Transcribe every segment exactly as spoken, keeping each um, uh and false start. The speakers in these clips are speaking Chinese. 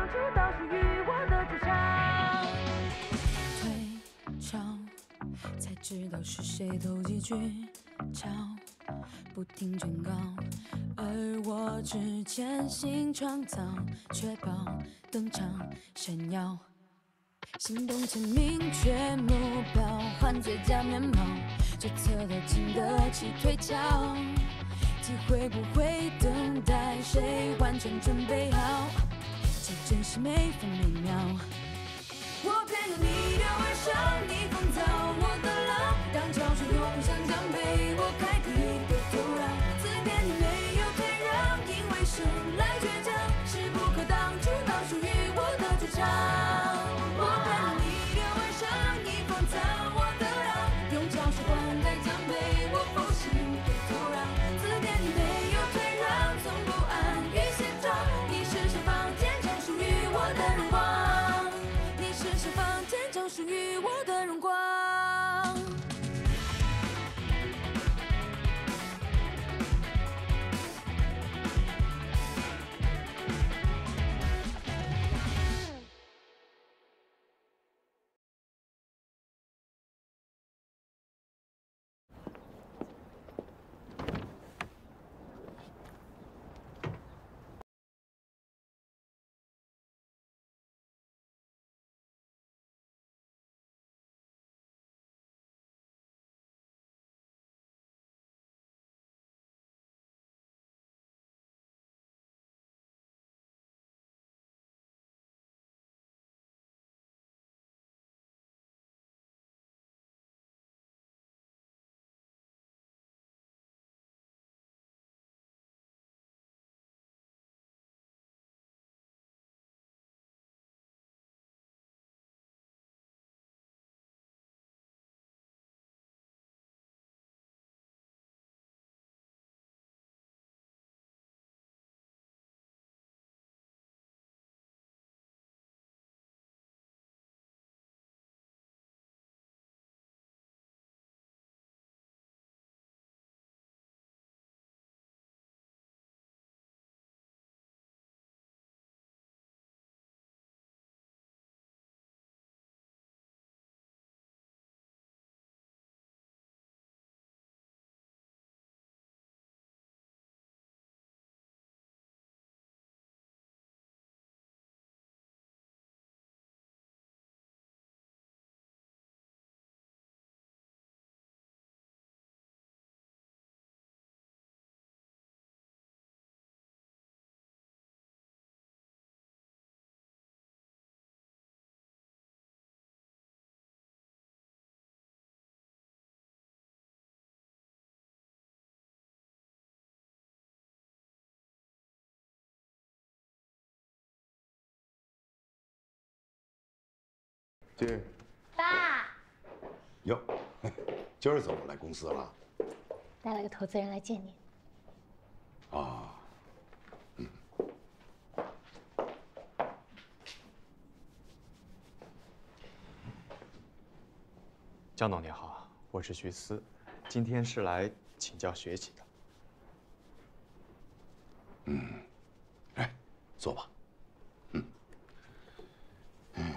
当知道属于我的主场。 退潮，才知道是谁投几句潮，不停劝告，而我之前新创造，确保登场闪耀。行动前明确目标，换最佳面貌，决策的经得起推敲。机会不会等待，谁完全准备好？其真是每分每秒。我偏要你的微笑，你风躁我的浪，让潮水涌向江北，我开辟的土壤。字典里没有退让，因为生来倔强，势不可挡，直到属于我的主场。我偏要你的微笑，你风躁我的浪，用潮水灌溉江北，我复兴的土壤。字典里没有退让，从不安于现状，你是谁放坚强属于我的荣光？你是谁放坚强属于我的荣光？ 进。 爸， 哟，今儿怎么来公司了？ 带了个投资人来见你。 啊，嗯。 江总您好，我是徐思，今天是来请教学习的。 嗯，来，坐吧。嗯。嗯。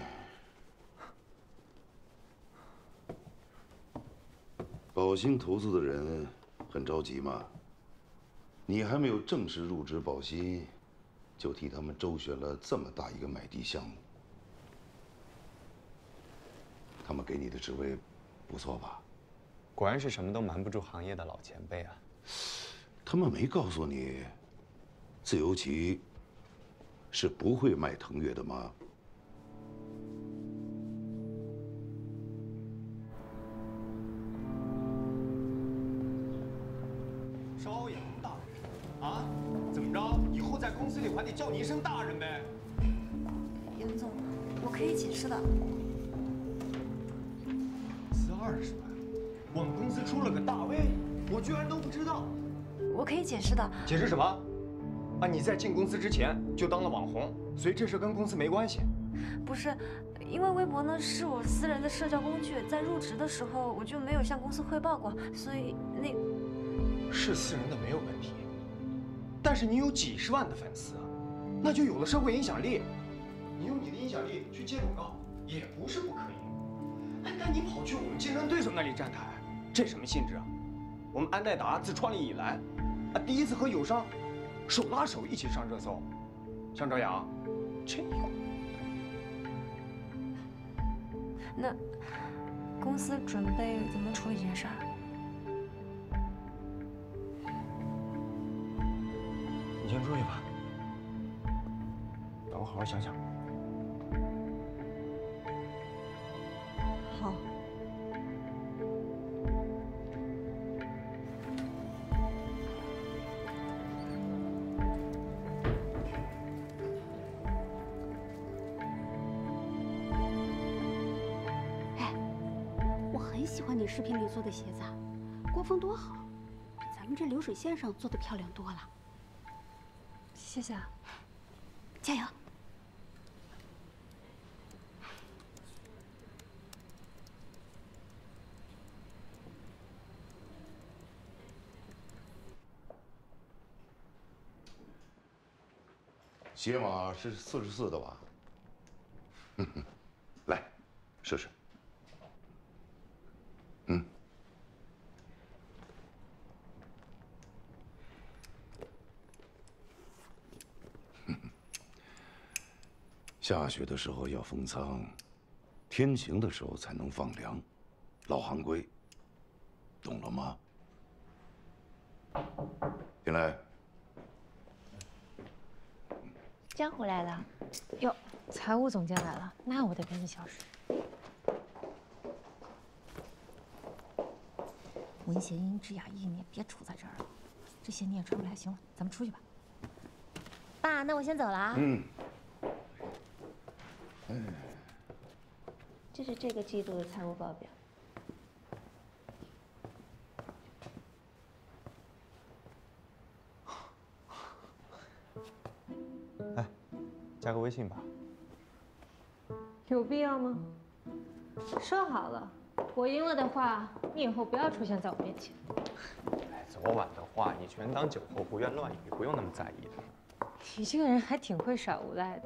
宝兴投资的人很着急吗？你还没有正式入职宝兴，就替他们周旋了这么大一个买地项目。他们给你的职位不错吧？ 果然是什么都瞒不住行业的老前辈啊。 他们没告诉你，自由旗是不会卖腾越的吗？ 朝阳大人啊，怎么着？以后在公司里还得叫你一声大人呗。 严总，我可以解释的。 资二十万，我们公司出了个大 V， 我居然都不知道。 我可以解释的。 解释什么？啊，你在进公司之前就当了网红，所以这事跟公司没关系。 不是，因为微博呢是我私人的社交工具，在入职的时候我就没有向公司汇报过，所以那。 是私人的没有问题，但是你有几十万的粉丝，那就有了社会影响力。 你用你的影响力去接广告，也不是不可以。哎，但你跑去我们竞争对手那里站台，这什么性质啊？我们安代达自创立以来，啊，第一次和友商手拉手一起上热搜，向朝阳，真有。 那公司准备怎么处理这件事儿？ 你先出去吧，让我好好想想。 好。 很喜欢你视频里做的鞋子，光锋多好，比咱们这流水线上做的漂亮多了。 谢谢啊， 加油！ 鞋码是四十四的吧？哼哼，来，试试。嗯。下雪的时候要封仓，天晴的时候才能放凉，老行规，懂了吗？进来。 江湖来了。哟，财务总监来了，那我得赶紧消失。 文贤英、智雅意，你也别杵在这儿了，这鞋你也穿不来。行了，咱们出去吧。 爸，那我先走了啊。 嗯。 这是这个季度的财务报表。 哎，加个微信吧。 有必要吗？说好了，我赢了的话，你以后不要出现在我面前。 哎，昨晚的话你全当酒后胡言乱语，不用那么在意的。 你这个人还挺会耍无赖的。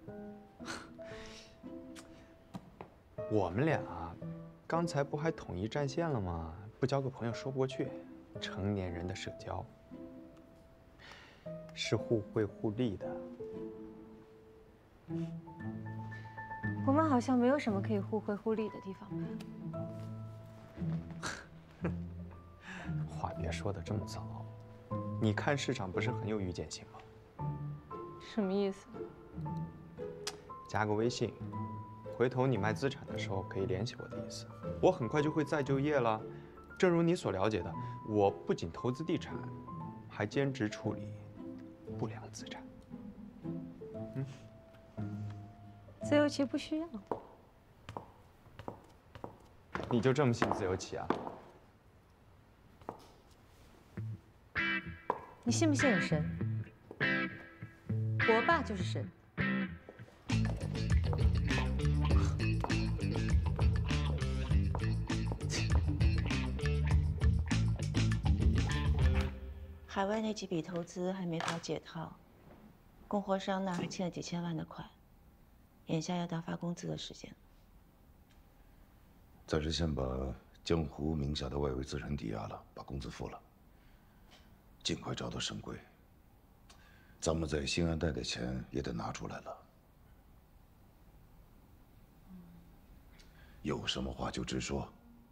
我们俩刚才不还统一战线了吗？不交个朋友说不过去。成年人的社交是互惠互利的。 我们好像没有什么可以互惠互利的地方吧？ 话别说的这么早，你看市场不是很有预见性吗？ 什么意思？ 加个微信。回头你卖资产的时候可以联系我的意思，我很快就会再就业了。正如你所了解的，我不仅投资地产，还兼职处理不良资产。嗯， 自由旗不需要。 你就这么信自由旗啊？ 你信不信有神？我爸就是神。 海外那几笔投资还没法解套，供货商那还欠了几千万的款，眼下要到发工资的时间。 暂时先把江湖名下的外围资产抵押了，把工资付了，尽快找到沈贵。咱们在新安贷的钱也得拿出来了。有什么话就直说。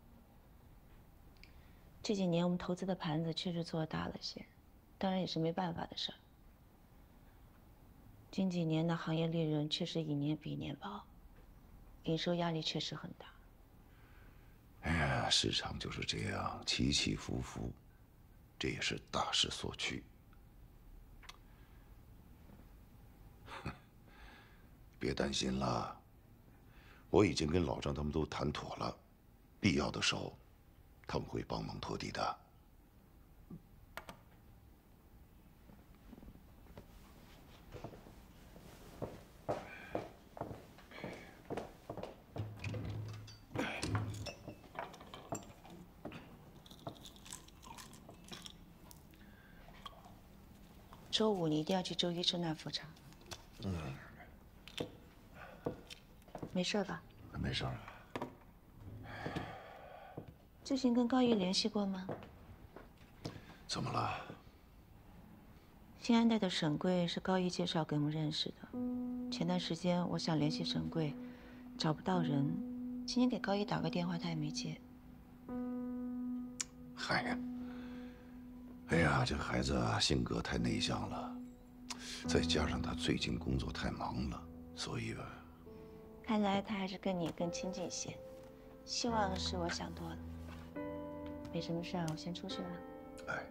这几年我们投资的盘子确实做大了些，当然也是没办法的事儿。近几年的行业利润确实一年比一年薄，营收压力确实很大。 哎呀，市场就是这样，起起伏伏，这也是大势所趋。别担心了，我已经跟老张他们都谈妥了，必要的时候，他们会帮忙拖地的。 周五你一定要去周医生那复查。 嗯。 没事吧？ 没事儿。 之前跟高毅联系过吗？ 怎么了？ 新安代的沈贵是高毅介绍给我们认识的。前段时间我想联系沈贵，找不到人。今天给高毅打个电话，他也没接。 嗨呀，哎呀，这孩子啊，性格太内向了，再加上他最近工作太忙了，所以吧。 看来他还是跟你更亲近些。希望是我想多了。没什么事儿，我先出去了。 哎。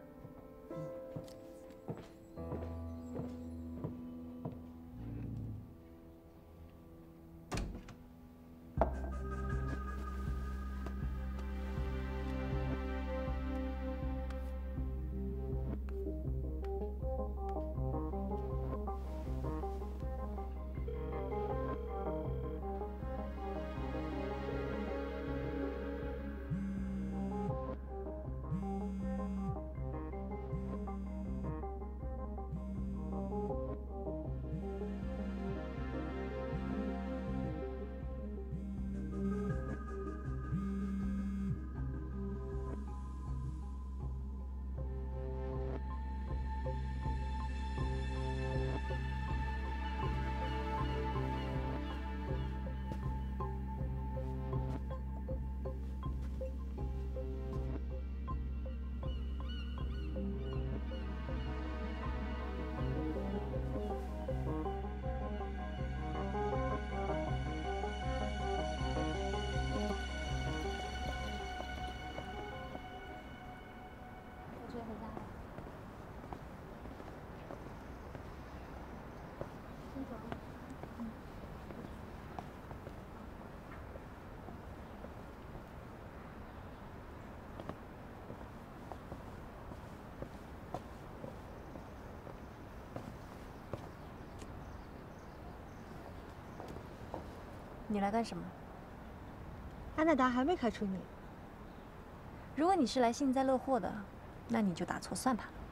你来干什么？ 安奈达还没开除你。 如果你是来幸灾乐祸的，那你就打错算盘了。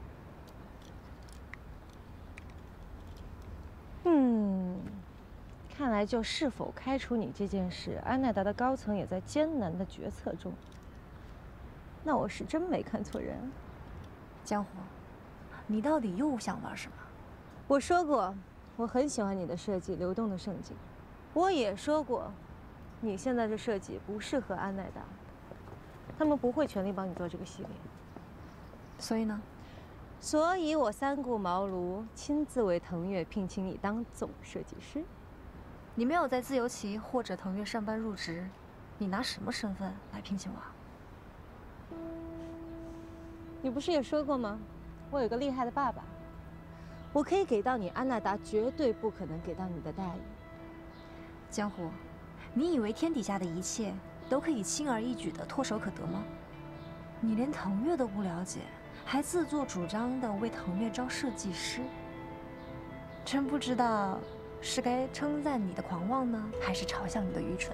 嗯，看来就是否开除你这件事，安奈达的高层也在艰难的决策中。那我是真没看错人。 江湖，你到底又想玩什么？ 我说过，我很喜欢你的设计，流动的盛景。 我也说过，你现在这设计不适合安奈达，他们不会全力帮你做这个系列。 所以呢？ 所以我三顾茅庐，亲自为腾越聘请你当总设计师。 你没有在自由旗或者腾越上班入职，你拿什么身份来聘请我？ 你不是也说过吗？我有个厉害的爸爸，我可以给到你安奈达绝对不可能给到你的待遇。 江湖，你以为天底下的一切都可以轻而易举的唾手可得吗？你连腾越都不了解，还自作主张的为腾越招设计师，真不知道是该称赞你的狂妄呢，还是嘲笑你的愚蠢？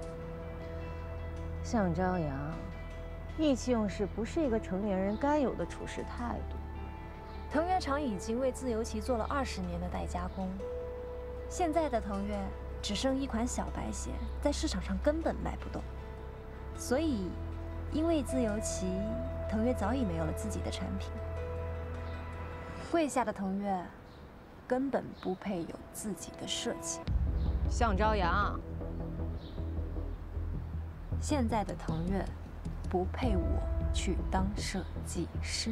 向朝阳，意气用事不是一个成年人该有的处事态度。 腾越厂已经为自由旗做了二十年的代加工，现在的腾越。 只剩一款小白鞋，在市场上根本卖不动，所以，因为自由旗，腾越早已没有了自己的产品。跪下的腾越，根本不配有自己的设计。 向朝阳， 现在的腾越，不配我去当设计师。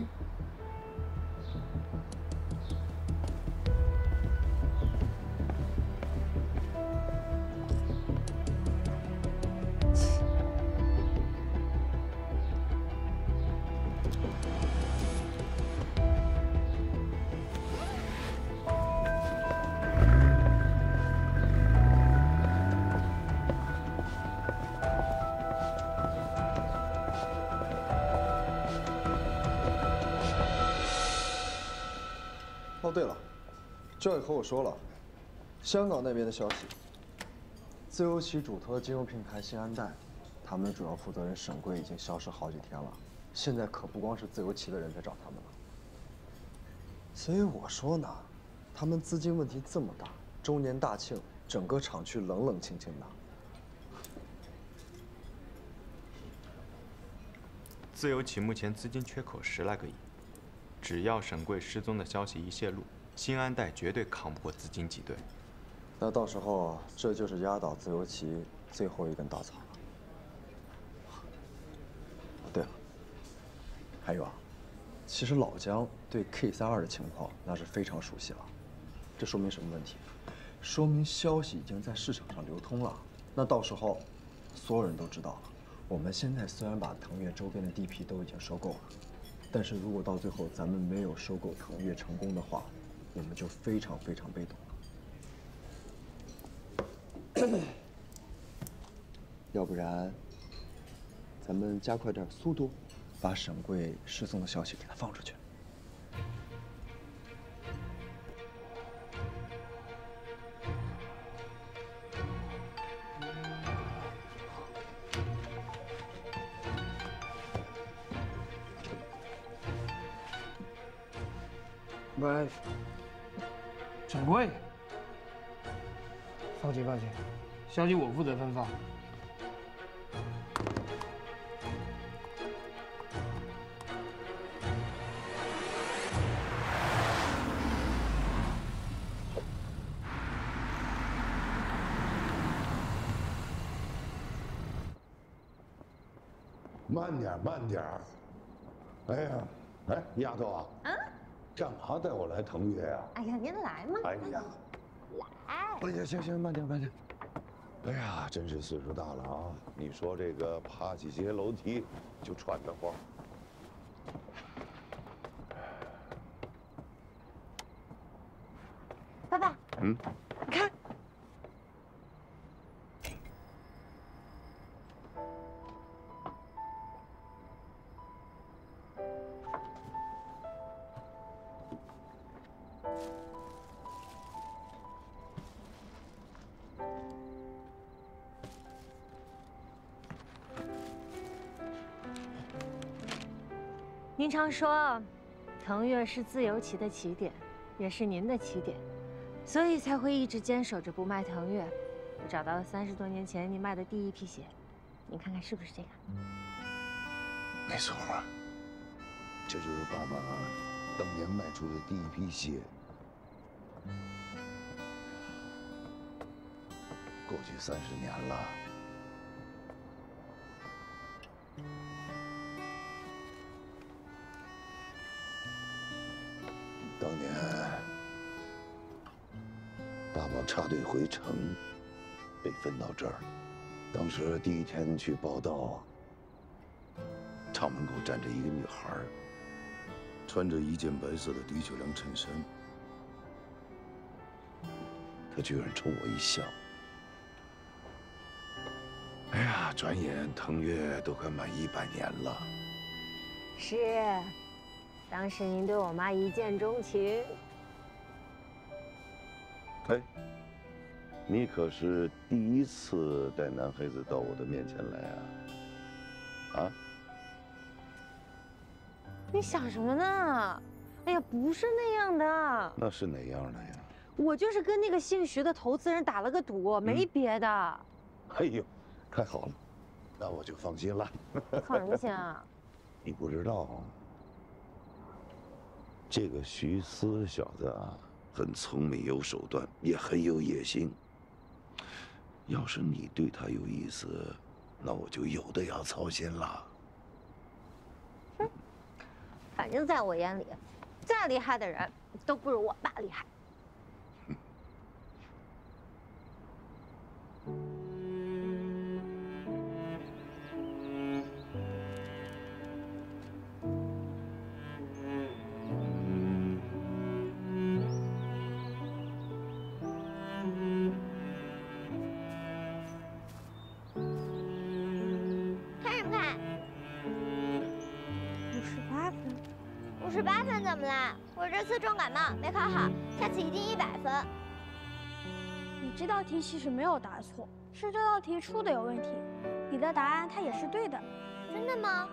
哦，对了，赵也和我说了，香港那边的消息，自由旗主投的金融平台新安代，他们的主要负责人沈贵已经消失好几天了，现在可不光是自由旗的人在找他们了。所以我说呢，他们资金问题这么大，周年大庆整个厂区冷冷清清的。 自由企目前资金缺口十来个亿，只要沈贵失踪的消息一泄露，新安代绝对扛不过资金挤兑。 那到时候这就是压倒自由旗最后一根稻草了。对了，还有啊，其实老姜对 K 三二的情况那是非常熟悉了。这说明什么问题？说明消息已经在市场上流通了。那到时候，所有人都知道了。我们现在虽然把腾越周边的地皮都已经收购了，但是如果到最后咱们没有收购腾越成功的话，我们就非常非常被动了。要不然，咱们加快点速度，把沈贵失踪的消息给他放出去。 喂，沈贵，放心放心，消息我负责分发。 慢点，慢点。哎呀，哎，丫头啊。啊。干嘛带我来腾越呀？ 哎呀，您来嘛！ 哎呀， 来！ 哎呀，行行，慢点慢点。哎呀，真是岁数大了啊！你说这个爬起些楼梯就喘得慌。 爸爸， 嗯， 你看， 您常说，腾越是自由旗的起点，也是您的起点，所以才会一直坚守着不卖腾越。我找到了三十多年前你卖的第一批鞋，您看看是不是这个？ 没错啊，这就是爸爸当年卖出的第一批鞋。过去三十年了。当年，爸爸插队回城，被分到这儿。当时第一天去报道，厂门口站着一个女孩，穿着一件白色的的确良衬衫。她居然冲我一笑。哎呀，转眼腾越都快满一百年了。 是。当时您对我妈一见钟情。 哎，你可是第一次带男孩子到我的面前来啊？啊？ 你想什么呢？哎呀，不是那样的。 那是哪样的呀？ 我就是跟那个姓徐的投资人打了个赌，没别的。 哎呦，太好了，那我就放心了。 放什么心啊？ 你不知道。这个徐思小子啊，很聪明有手段，也很有野心。要是你对他有意思，那我就有的要操心了。 哼，反正在我眼里，再厉害的人都不如我爸厉害。 怎么啦？我这次重感冒没考好，下次一定一百分。 你这道题其实没有答错，是这道题出的有问题。你的答案它也是对的。 真的吗？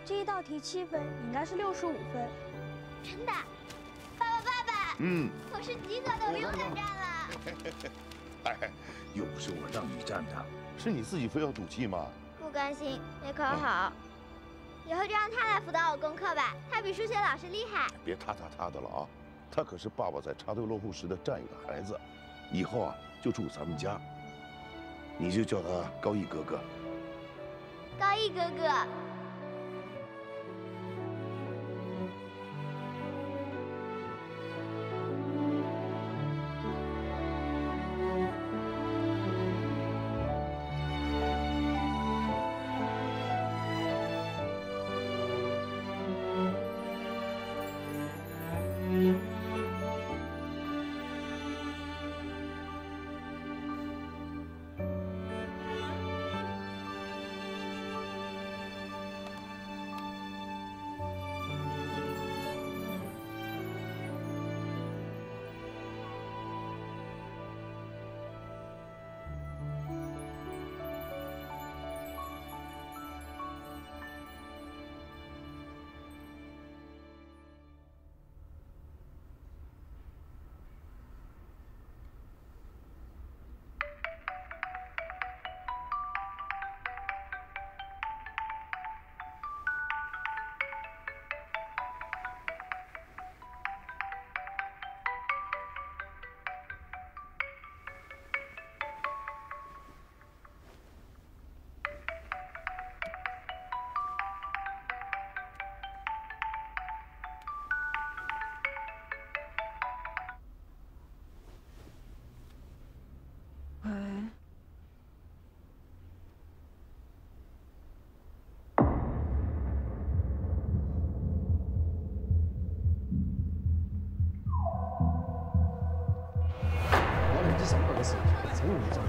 这一道题七分，应该是六十五分。 真的，爸爸爸爸， 嗯， 我是及格的，不用再站了。 哎，又不是我让你站的，是你自己非要赌气吗？ 不甘心，没考好，以后就让他来辅导我功课吧，他比数学老师厉害。 别他他他的了啊，他可是爸爸在插队落户时的战友的孩子，以后啊就住咱们家，你就叫他高义哥哥。 高义哥哥。 喂， 我哋唔知審訊嘅事，請唔盡。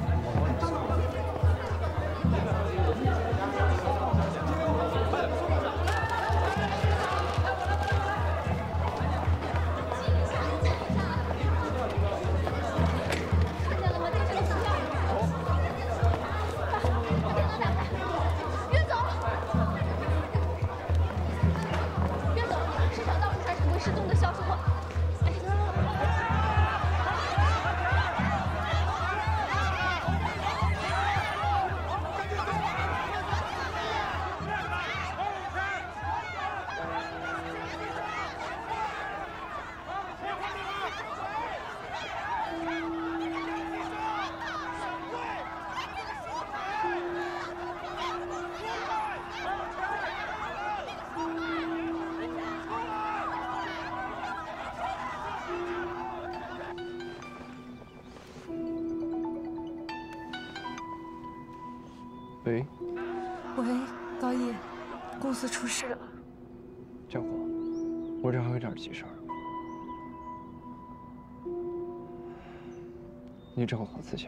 喂， 喂，高义，公司出事了。 江湖，我这还有点急事儿，你找好自己。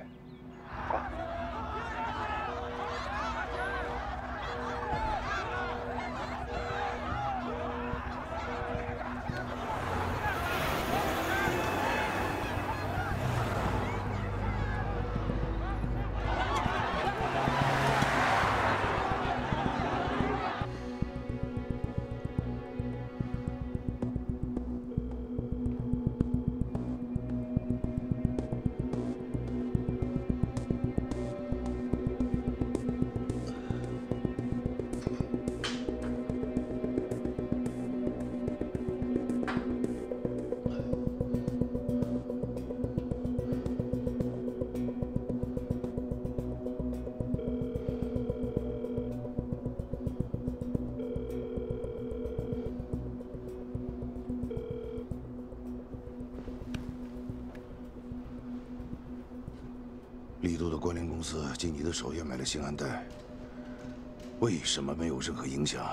李都的关联公司进你的手也买了兴安贷，为什么没有任何影响？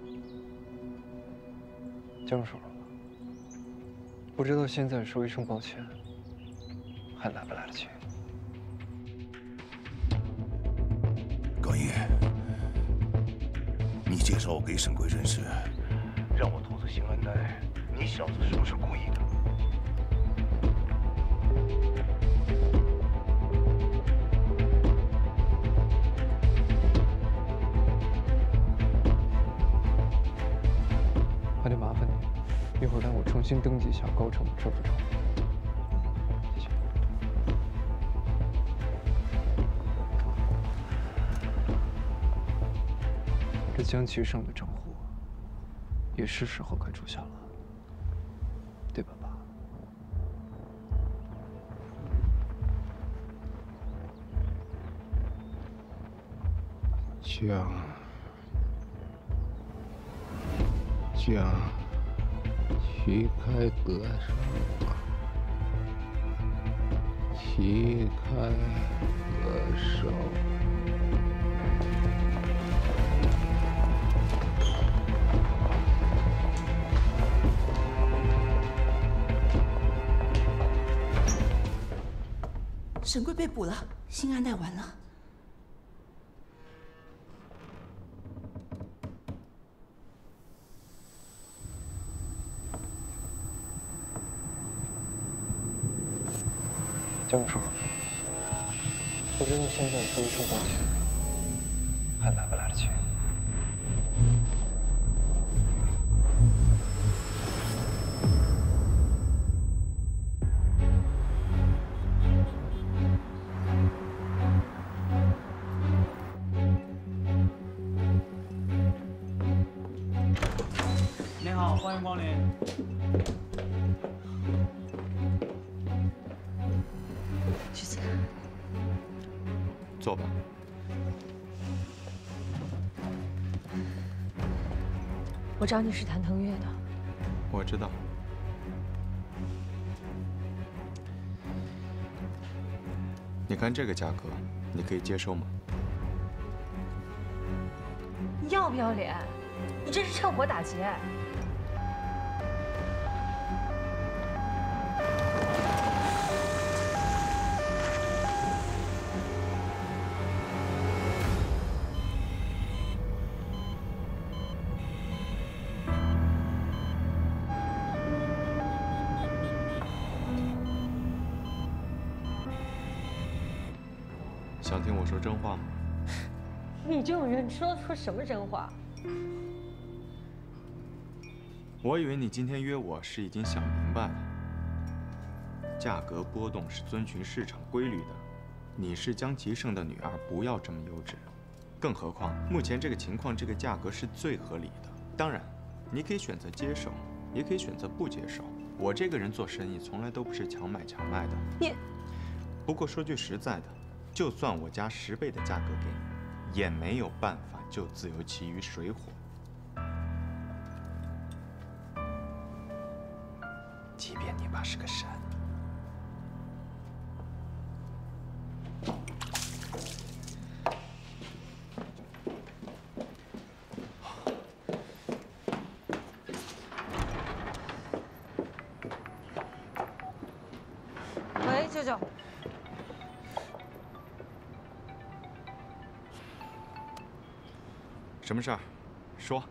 江叔，不知道现在说一声抱歉，还来不来得及？ 高义，你介绍我给沈贵认识，让我投资兴安贷，你小子是不是故意的？ 还得麻烦你，一会儿带我重新登记一下高成的支付账户。谢谢。这江其胜的账户也是时候该出现了，对吧，爸？ 江，江，旗开得胜啊！旗开得胜。 沈贵被捕了，新安代完了。 江叔，我觉得你现在做出贡献还来不来得及？ 您好，欢迎光临。 橘子， 坐吧。 我找你是谈腾越的。 我知道。你看这个价格，你可以接受吗？ 你要不要脸？你这是趁火打劫！ 想听我说真话吗？ 你这种人说得出什么真话？ 我以为你今天约我是已经想明白了，价格波动是遵循市场规律的。你是江其胜的女儿，不要这么幼稚。更何况目前这个情况，这个价格是最合理的。当然，你可以选择接受，也可以选择不接受。我这个人做生意从来都不是强买强卖的。 你， 不过说句实在的，就算我加十倍的价格给你，也没有办法救自由旗于水火。即便你爸是个神。 喂，舅舅。 什么事儿？说。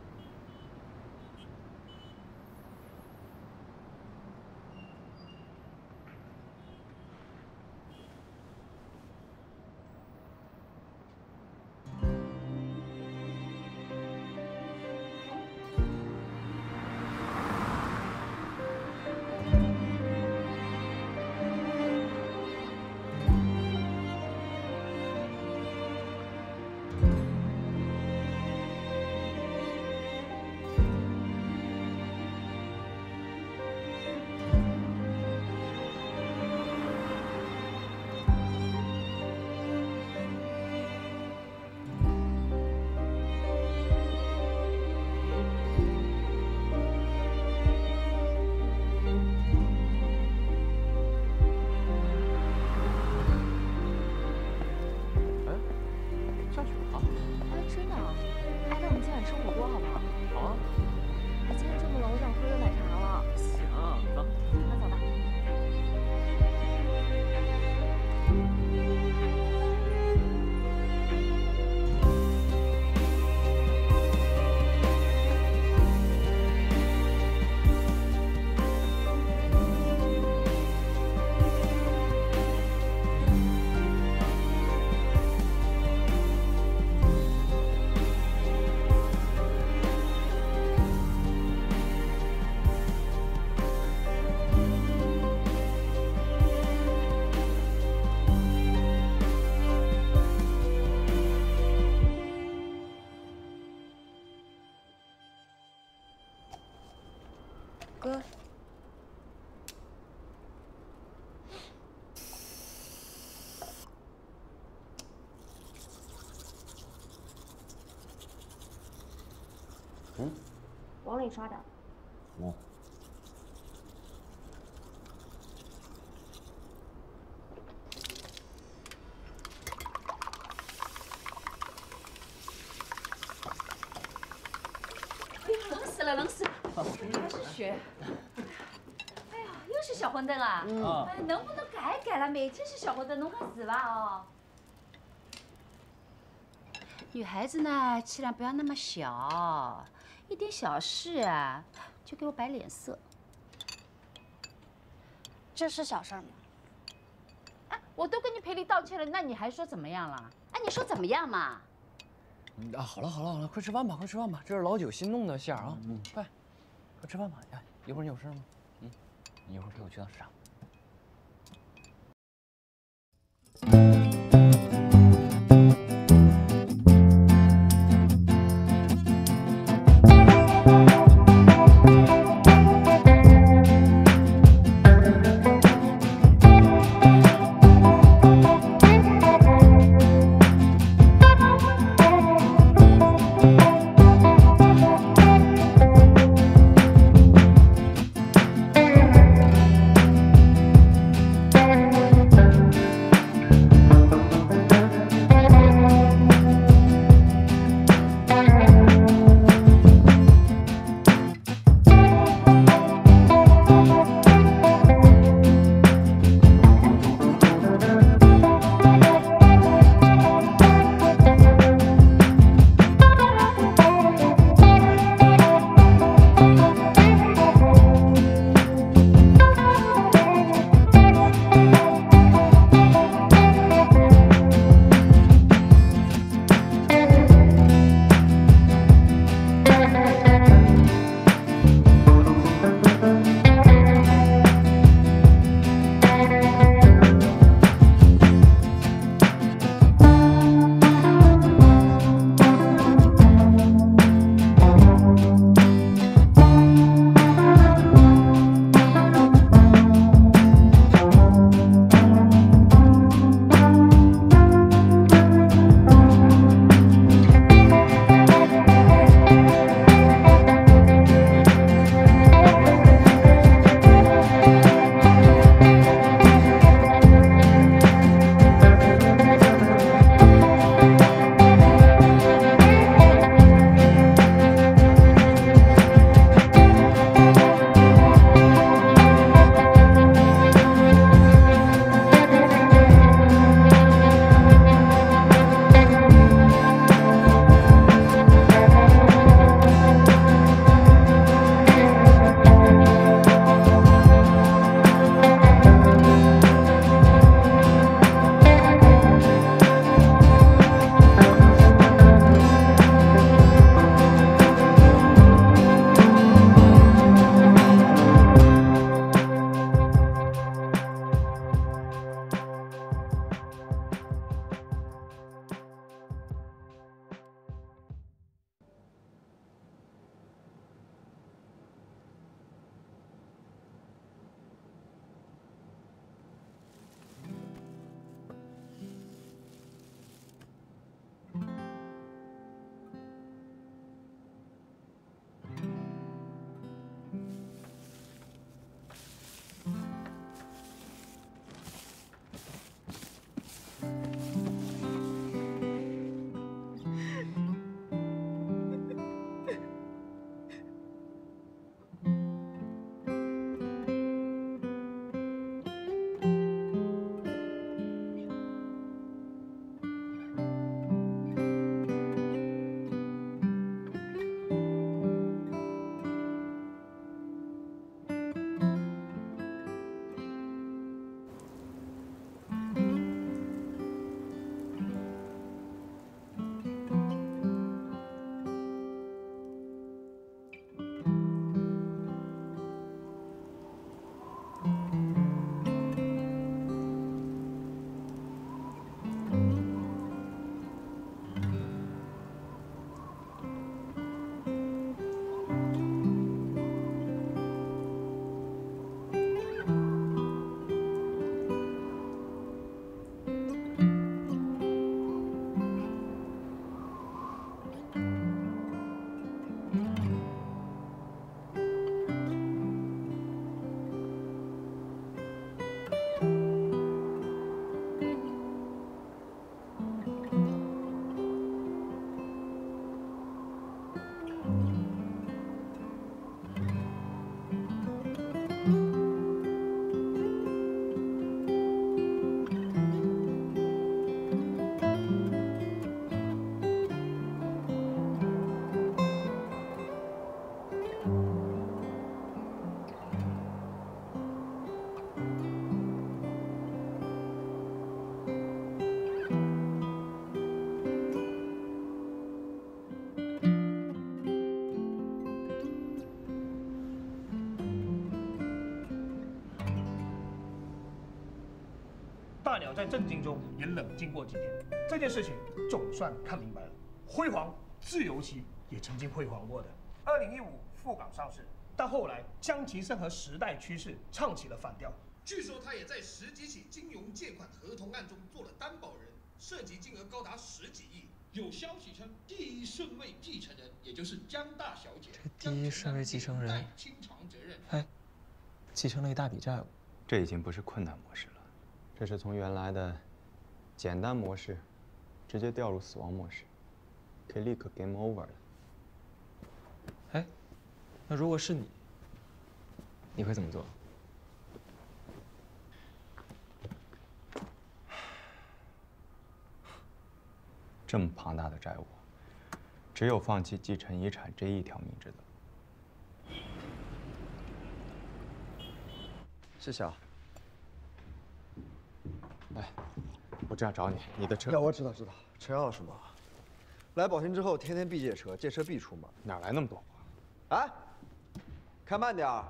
哥。 嗯， 往里刷点。 哦。 冷死了，冷死了！你还是学。哎呀，又是小馄饨啊！ 嗯， 哎，能不能改改了？每天是小馄饨，弄个死吧哦！女孩子呢，气量不要那么小，一点小事啊，就给我摆脸色。 这是小事吗？ 哎，我都跟你赔礼道歉了，那你还说怎么样了？哎，你说怎么样嘛？ 啊，好了好了好了，快吃饭吧，快吃饭吧，这是老九新弄的馅儿啊，嗯，快，快吃饭吧。呀，一会儿你有事吗？嗯，你一会儿陪我去趟市场。 在震惊中也冷静过几天，这件事情总算看明白了。辉煌自由旗也曾经辉煌过的。二零一五赴港上市，但后来江其盛和时代趋势唱起了反调。 据说他也在十几起金融借款合同案中做了担保人，涉及金额高达十几亿。有消息称，第一顺位继承人，也就是江大小姐， 这第一顺位继承人， 清偿责任。 哎，继承了一大笔债务。 这已经不是困难模式了，这是从原来的简单模式，直接调入死亡模式，可以立刻 game over 了。 哎，那如果是你，你会怎么做？ 这么庞大的债务，只有放弃继承遗产这一条明智的。 谢谢啊。 哎，我正要找你，你的车。 呀，我知道知道，车钥匙嘛。来保定之后，天天必借车，借车必出门。 哪来那么多？ 哎，开慢点儿。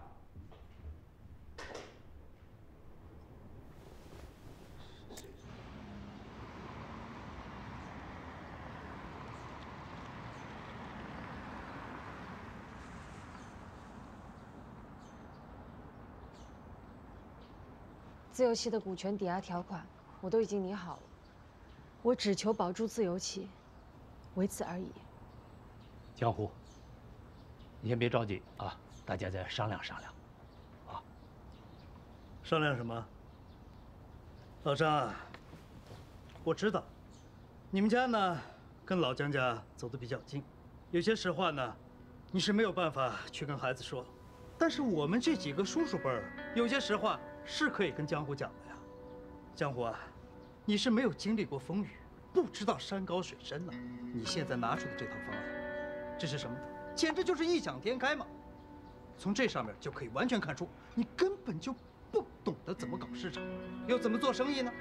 自由旗的股权抵押条款我都已经拟好了，我只求保住自由旗，唯此而已。 江湖，你先别着急啊，大家再商量商量，啊。 商量什么？老张啊，我知道，你们家呢跟老江家走得比较近，有些实话呢，你是没有办法去跟孩子说。但是我们这几个叔叔辈儿，有些实话。是可以跟江湖讲的呀，江湖啊，你是没有经历过风雨，不知道山高水深呐。你现在拿出的这套方案，这是什么？简直就是异想天开嘛！从这上面就可以完全看出，你根本就不懂得怎么搞市场，又怎么做生意呢？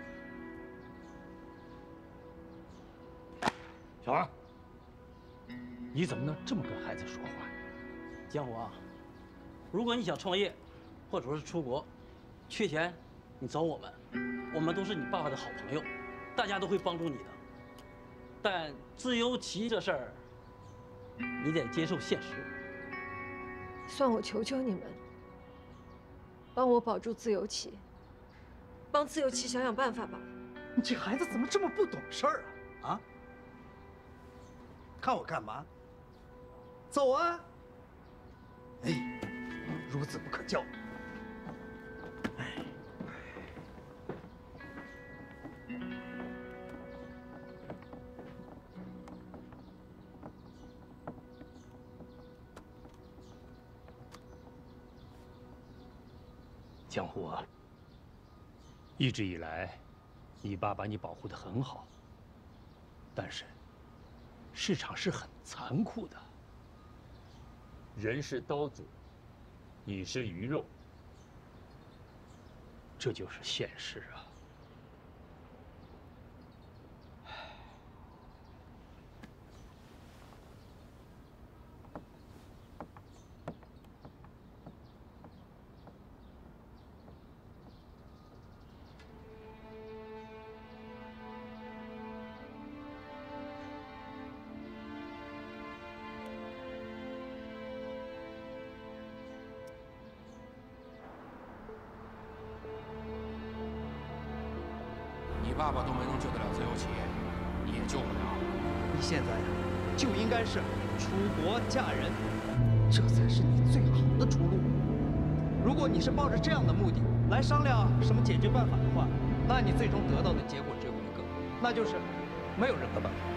小王，你怎么能这么跟孩子说话？ 江湖啊，如果你想创业，或者说是出国。缺钱，你找我们，我们都是你爸爸的好朋友，大家都会帮助你的。但自由旗这事儿，你得接受现实。 算我求求你们，帮我保住自由旗，帮自由旗想想办法吧。 你这孩子怎么这么不懂事儿啊？啊？看我干嘛？走啊！哎，孺子不可教。 江湖啊，一直以来，你爸把你保护得很好，但是市场是很残酷的。人是刀子，你是鱼肉，这就是现实啊。 爸爸都没能救得了自由旗，你也救不了。 你现在呀，就应该是出国嫁人，这才是你最好的出路。如果你是抱着这样的目的来商量什么解决办法的话，那你最终得到的结果只有一个，那就是没有任何办法。